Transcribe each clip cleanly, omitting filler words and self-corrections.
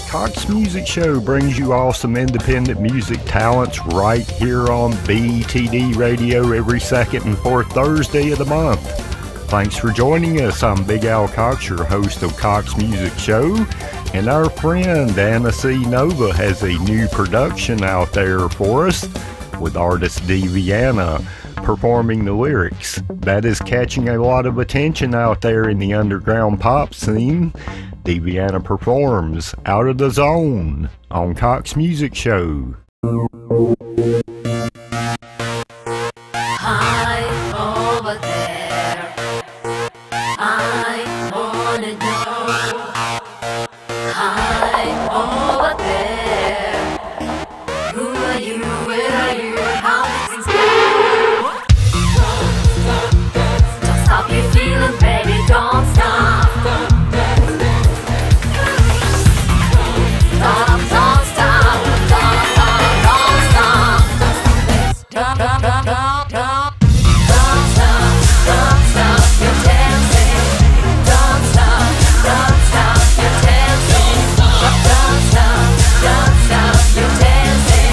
Cox Music Show brings you awesome independent music talents right here on BTD Radio every second and fourth Thursday of the month. Thanks for joining us. I'm Big Al Cox, your host of Cox Music Show, and our friend annacnova has a new production out there for us with artist Diviana performing the lyrics. That is catching a lot of attention out there in the underground pop scene. Diviana performs Out of the Zone on Cox Music Show. Hi, over there. I wanna know. Hi, over there. Who are you? Where are you? How does it go? Don't stop your feeling, baby. Don't stop. Don't stop. Don't stop. Don't stop, you're dancing. Don't stop, you're dancing. Don't stop, you're dancing.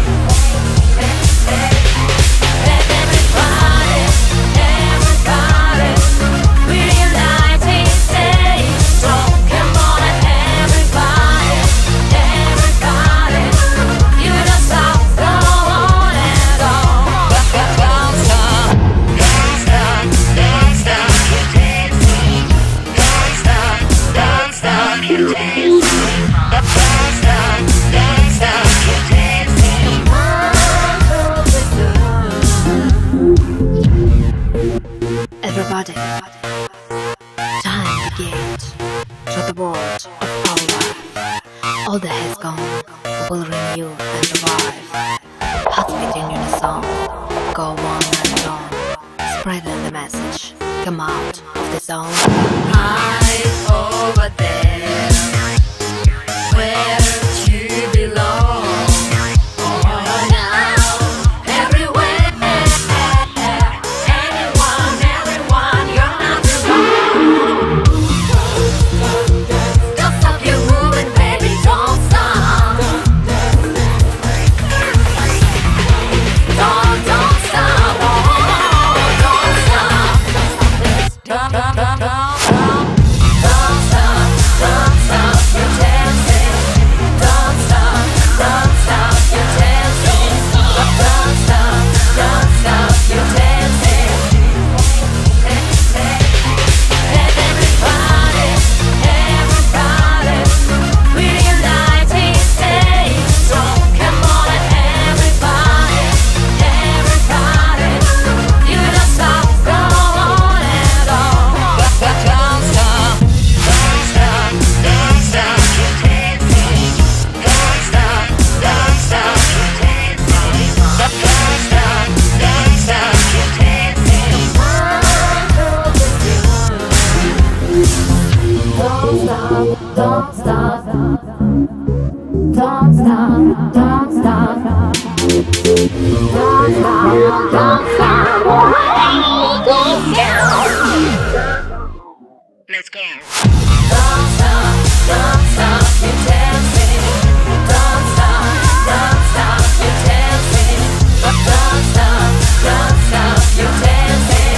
Everybody, we're united, stay strong. Come on, everybody, you don't stop, go on and on. Don't stop, you're dancing. Don't stop, you're dancing. Don't stop, you're dancing. Everybody, time to get to the world of our life. All that has gone will renew and revive. Hearts beating in a song, go on and on, spreading the message. Come out of the zone. Hi, over there, where you belong. Oh, now, everywhere, everyone, you're not alone. Don't stop your moving, baby, don't stop. Don't stop, oh, don't stop. Don't stop, you're dancing. Don't stop, you're dancing. Don't stop, you're dancing. Everybody, we're united, stay strong. Come on, everybody, you don't stop, go on and on. Don't stop, you're dancing. Don't stop, you're dancing. Don't stop, you're dancing. Don't stop. Let's go. Don't stop, you're dancing. Don't stop, you're dancing. Don't stop, you're dancing.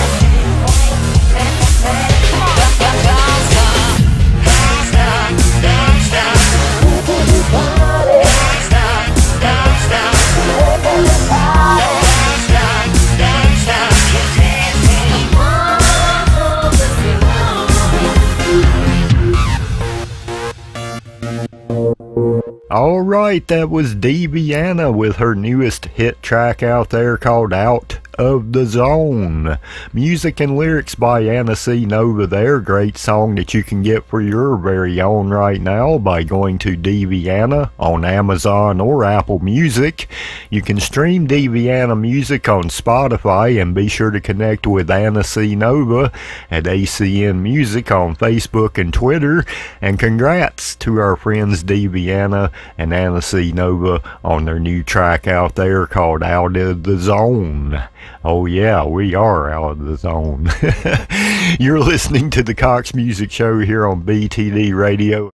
Alright, that was Diviana with her newest hit track out there called Out of the Zone. Music and lyrics by annacnova there. Great song that you can get for your very own right now by going to Diviana on Amazon or Apple Music. You can stream Diviana music on Spotify, and be sure to connect with annacnova at ACN Music on Facebook and Twitter. And congrats to our friends Diviana and annacnova on their new track out there called Out of the Zone. Oh yeah, we are out of the zone. You're listening to the Cox Music Show here on BTD Radio.